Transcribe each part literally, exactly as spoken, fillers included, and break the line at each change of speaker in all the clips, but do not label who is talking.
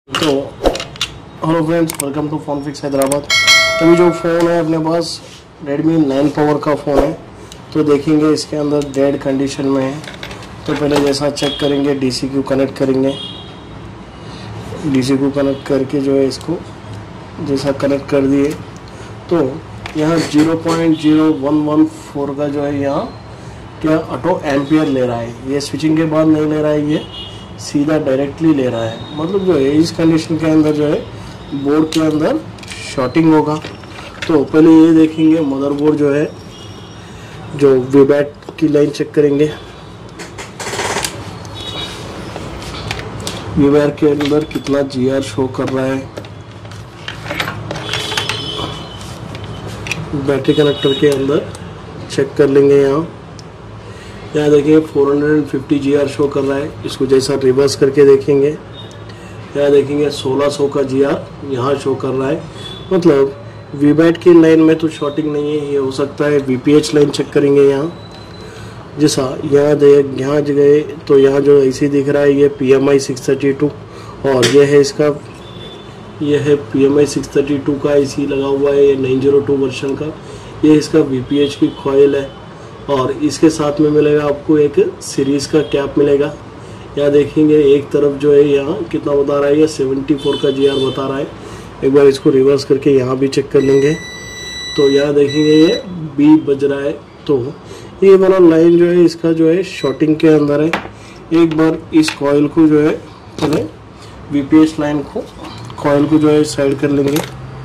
तो hello friends, welcome to phone fix Hyderabad. अभी जो फ़ोन है अपने पास रेडमी नाइन पावर का फ़ोन है। तो देखेंगे इसके अंदर डेड कंडीशन में है। तो पहले जैसा चेक करेंगे, डीसी क्यू कनेक्ट करेंगे। डीसी क्यू कनेक्ट करके जो है इसको जैसा कनेक्ट कर दिए तो यहाँ zero point zero one one four का जो है यहाँ क्या ऑटो एम्पियर ले रहा है। ये स्विचिंग के बाद नहीं ले रहा है, ये सीधा डायरेक्टली ले रहा है। मतलब जो है इस कंडीशन के अंदर जो है बोर्ड के अंदर शॉर्टिंग होगा। तो पहले ये देखेंगे मदरबोर्ड जो है, जो वीबैट की लाइन चेक करेंगे। वीबैट के अंदर कितना जीआर शो कर रहा है। बैटरी कनेक्टर के अंदर चेक कर लेंगे। यहाँ यहाँ देखिए फोर फिफ्टी जीआर शो कर रहा है। इसको जैसा रिवर्स करके देखेंगे, यहाँ देखेंगे सोलह सौ का जीआर यहाँ शो कर रहा है। मतलब वीबैट की लाइन में तो शॉर्टिंग नहीं है, ये हो सकता है वीपीएच लाइन चेक करेंगे। यहाँ जैसा यहाँ देख यहाँ गए तो यहाँ जो ऐसे दिख रहा है ये P M I six thirty two और ये है इसका ये है P M I six thirty two का आईसी लगा हुआ है, ये नाइन ज़ीरो टू वर्जन का। ये इसका वीपीएच की कॉइल है और इसके साथ में मिलेगा आपको एक सीरीज़ का कैप मिलेगा। यहाँ देखेंगे एक तरफ जो है यहाँ कितना बता रहा है, ये सेवेंटी फोर का जीआर बता रहा है। एक बार इसको रिवर्स करके यहाँ भी चेक कर लेंगे तो यहाँ देखेंगे ये बी बज रहा है। तो ये वाला लाइन जो है इसका जो है शॉर्टिंग के अंदर है। एक बार इस कॉइल को जो है पहले वीपीएच लाइन को कॉइल को जो है साइड कर लेंगे।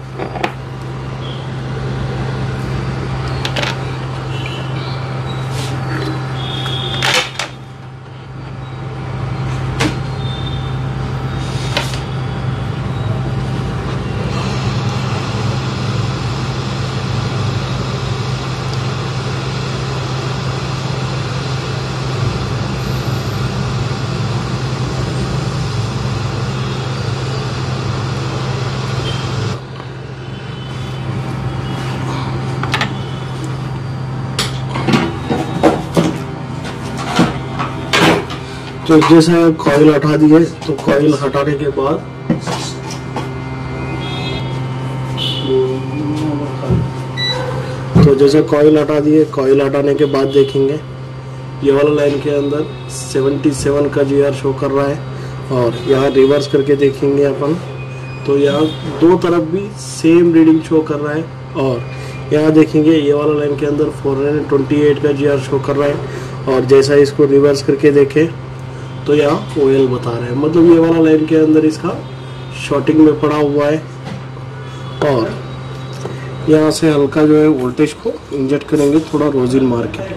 तो जैसे कॉइल हटा दिए तो कॉइल हटाने के बाद तो जैसे कॉइल हटा दिए कॉइल हटाने के बाद देखेंगे ये वाला लाइन के अंदर सेवेंटी सेवन का जीआर शो कर रहा है। और यहाँ रिवर्स करके देखेंगे अपन तो यहाँ दो तरफ भी सेम रीडिंग शो कर रहा है। और यहाँ देखेंगे ये वाला लाइन के अंदर फोर ट्वेंटी एट का जीआर शो कर रहा है। और जैसा इसको रिवर्स करके देखें तो यहाँ ओएल बता रहे हैं। मतलब ये वाला लाइन के अंदर इसका शॉर्टिंग में पड़ा हुआ है। और यहाँ से हल्का जो है वोल्टेज को इंजेक्ट करेंगे थोड़ा रोजिन मार के।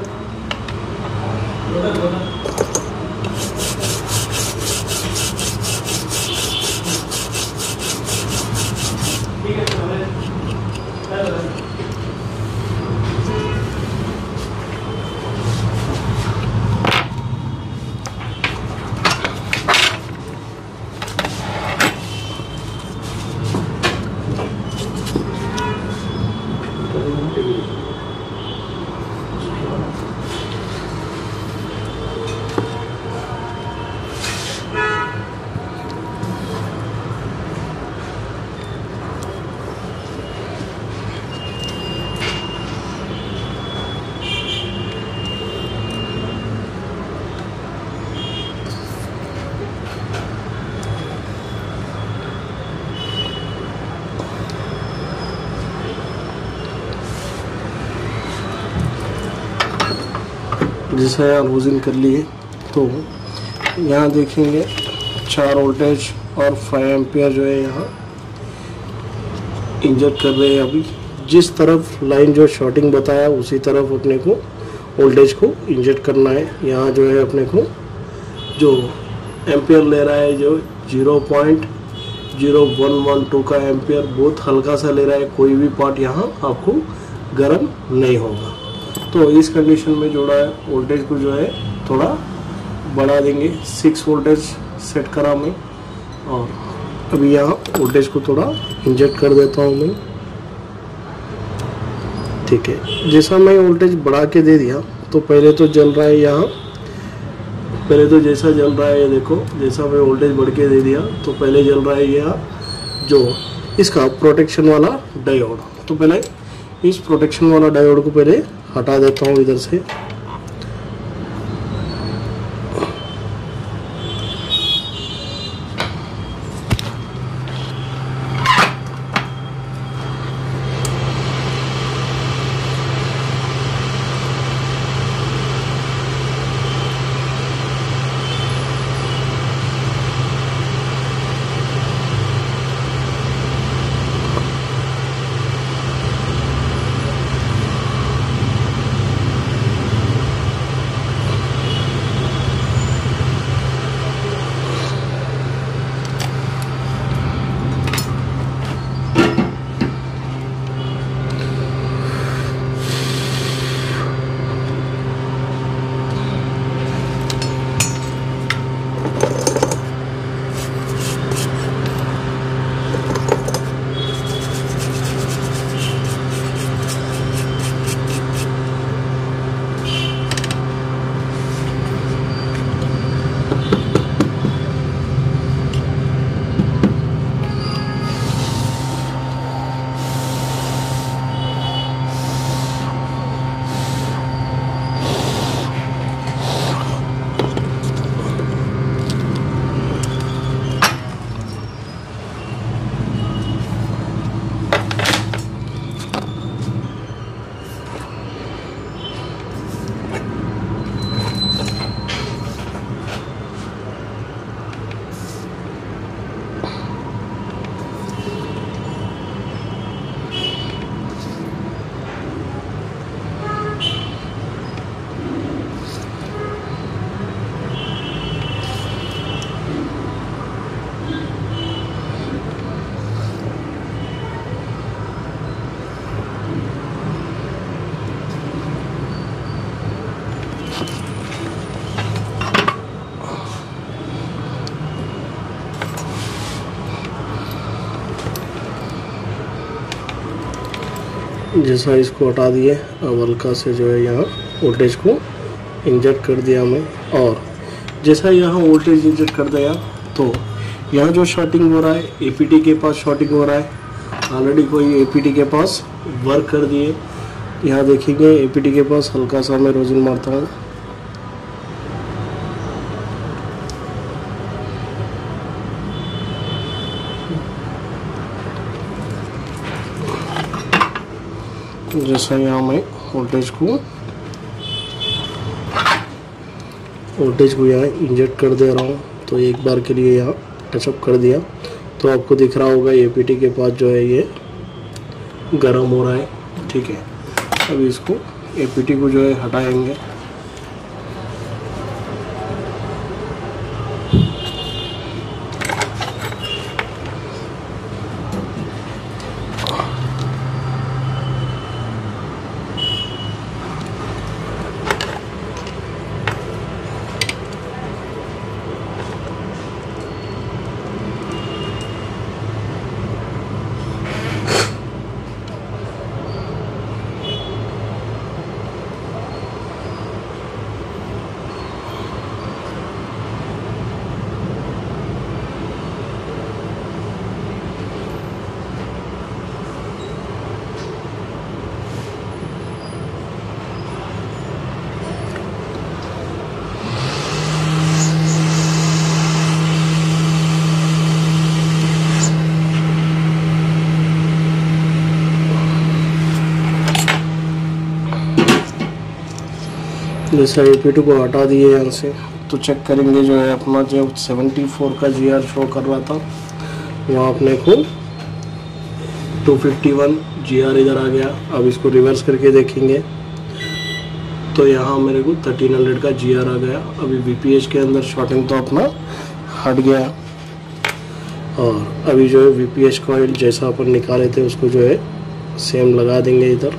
जैसा यहाँ रोजिन कर लिए तो यहाँ देखेंगे चार वोल्टेज और फाइव एम्पियर जो है यहाँ इंजेक्ट कर रहे हैं। अभी जिस तरफ लाइन जो शॉर्टिंग बताया उसी तरफ अपने को वोल्टेज को इंजेक्ट करना है। यहाँ जो है अपने को जो एम्पियर ले रहा है जो zero point zero one one two का एम्पियर बहुत हल्का सा ले रहा है। कोई भी पार्ट यहाँ आपको गर्म नहीं होगा। तो इस कंडीशन में जोड़ा है वोल्टेज को जो है थोड़ा बढ़ा देंगे। सिक्स वोल्टेज सेट करा मैं और अभी यहाँ वोल्टेज को थोड़ा इंजेक्ट कर देता हूँ मैं। ठीक है, जैसा मैं वोल्टेज बढ़ा के दे दिया तो पहले तो जल रहा है यहाँ पहले तो जैसा जल रहा है ये देखो, जैसा मैं वोल्टेज बढ़ के दे दिया तो पहले जल रहा है ये जो इसका प्रोटेक्शन वाला डायोड। तो पहले इस प्रोटेक्शन वाला डायोड को पहले हटा देता हूँ इधर से। जैसा इसको हटा दिए, अब हल्का से जो है यहाँ वोल्टेज को इंजेक्ट कर दिया मैं। और जैसा यहाँ वोल्टेज इंजेक्ट कर दिया तो यहाँ जो शॉर्टिंग हो रहा है एपीटी के पास शॉर्टिंग हो रहा है। ऑलरेडी कोई एपीटी के पास वर्क कर दिए। यहाँ देखेंगे एपीटी के पास हल्का सा मैं रोजिंग मारता हूँ। जैसा यहाँ मैं वोल्टेज को वोल्टेज को यहाँ इंजेक्ट कर दे रहा हूँ। तो एक बार के लिए यहाँ टचअप कर दिया तो आपको दिख रहा होगा एपीटी के पास जो है ये गर्म हो रहा है। ठीक है, अब इसको एपीटी को जो है हटाएंगे। जैसा एपीटी को हटा दिए यहाँ से तो चेक करेंगे जो है अपना जो चौहत्तर का जीआर शो कर रहा था वहाँ अपने को दो सौ इक्यावन जीआर इधर आ गया। अब इसको रिवर्स करके देखेंगे तो यहाँ मेरे को तेरह सौ का जीआर आ गया। अभी वीपीएच के अंदर शॉर्टिंग तो अपना हट गया। और अभी जो है वीपीएच कॉइल जैसा अपन निकाले थे उसको जो है सेम लगा देंगे इधर।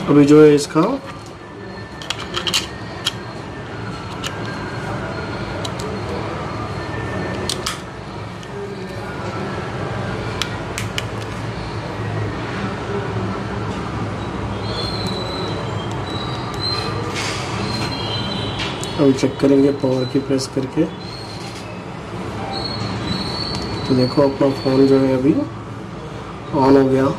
अभी जो है इसका अभी चेक करेंगे पावर की प्रेस करके। तो देखो अपना फ़ोन जो है अभी ऑन हो गया।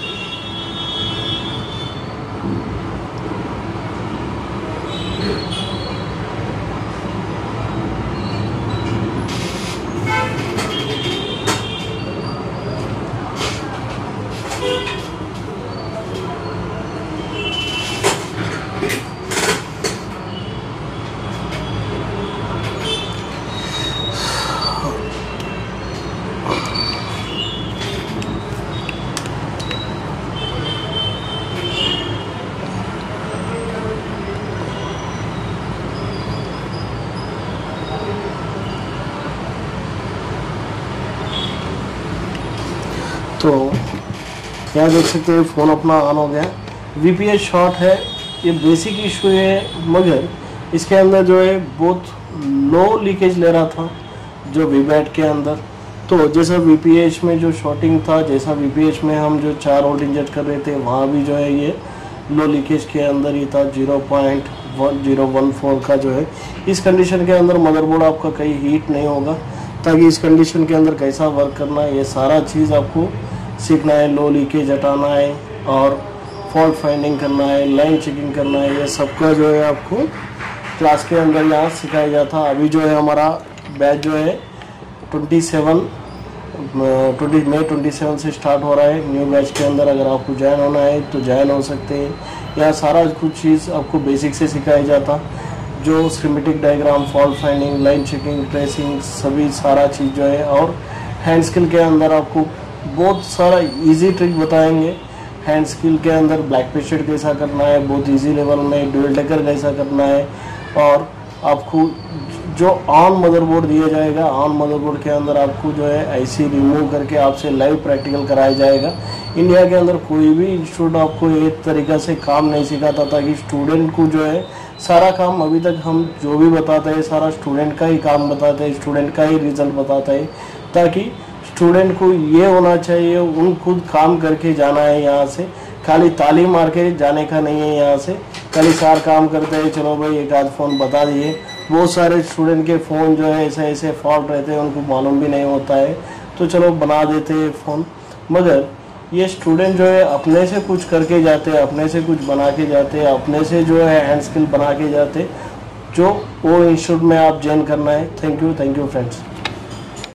तो यहाँ देख सकते हैं फ़ोन अपना ऑन हो गया। वी पी एस शॉर्ट है, ये बेसिक इशू है, मगर इसके अंदर जो है बहुत लो लीकेज ले रहा था जो वी बैट के अंदर। तो जैसा वी पी एच में जो शॉर्टिंग था, जैसा वी पी एच में हम जो चार वोल्ट इंजेक्ट कर रहे थे, वहाँ भी जो है ये लो लीकेज के अंदर ही था, zero point one zero one four का जो है। इस कंडीशन के अंदर मदरबोर्ड आपका कहीं हीट नहीं होगा। ताकि इस कंडीशन के अंदर कैसा वर्क करना है, ये सारा चीज़ आपको सीखना है। लो लीकेज हटाना है और फॉल्ट फाइंडिंग करना है, लाइन चेकिंग करना है, ये सबका जो है आपको क्लास के अंदर यहाँ सिखाया जाता। अभी जो है हमारा बैच जो है ट्वेंटी सेवन ट्वेंटी मई ट्वेंटी सेवन से स्टार्ट हो रहा है। न्यू बैच के अंदर अगर आपको ज्वाइन होना है तो ज्वाइन हो सकते हैं। यहाँ सारा कुछ चीज़ आपको बेसिक से सिखाया जाता, जो schematic diagram, fault finding, line checking, tracing, सभी सारा चीज़ जो है। और हैंड स्किल के अंदर आपको बहुत सारा इजी ट्रिक बताएंगे। हैंड स्किल के अंदर ब्लैक पेशेंट कैसा करना है बहुत इजी लेवल में, डुअल टेकर कैसा करना है, और आपको जो ऑन मदरबोर्ड दिया जाएगा, ऑन मदरबोर्ड के अंदर आपको जो है आईसी रिमूव करके आपसे लाइव प्रैक्टिकल कराया जाएगा। इंडिया के अंदर कोई भी इंस्टीट्यूट आपको एक तरीक़ा से काम नहीं सिखाता था कि स्टूडेंट को जो है सारा काम, अभी तक हम जो भी बताते हैं सारा स्टूडेंट का ही काम बताते हैं, स्टूडेंट का ही रिजल्ट बताता है। ताकि स्टूडेंट को ये होना चाहिए उन खुद काम करके जाना है, यहाँ से खाली तालीम मार के जाने का नहीं है। यहाँ से खाली सार काम करते हैं, चलो भाई एक आध फ़ोन बता दिए। बहुत सारे स्टूडेंट के फ़ोन जो है ऐसे ऐसे फॉल्ट रहते हैं, उनको मालूम भी नहीं होता है, तो चलो बना देते हैं फ़ोन। मगर ये स्टूडेंट जो है अपने से कुछ करके जाते हैं, अपने से कुछ बना के जाते हैं, अपने से जो है हैंड स्किल बना के जाते, जो वो इंस्टीट्यूट में आप ज्वाइन करना है। Thank you thank you friends.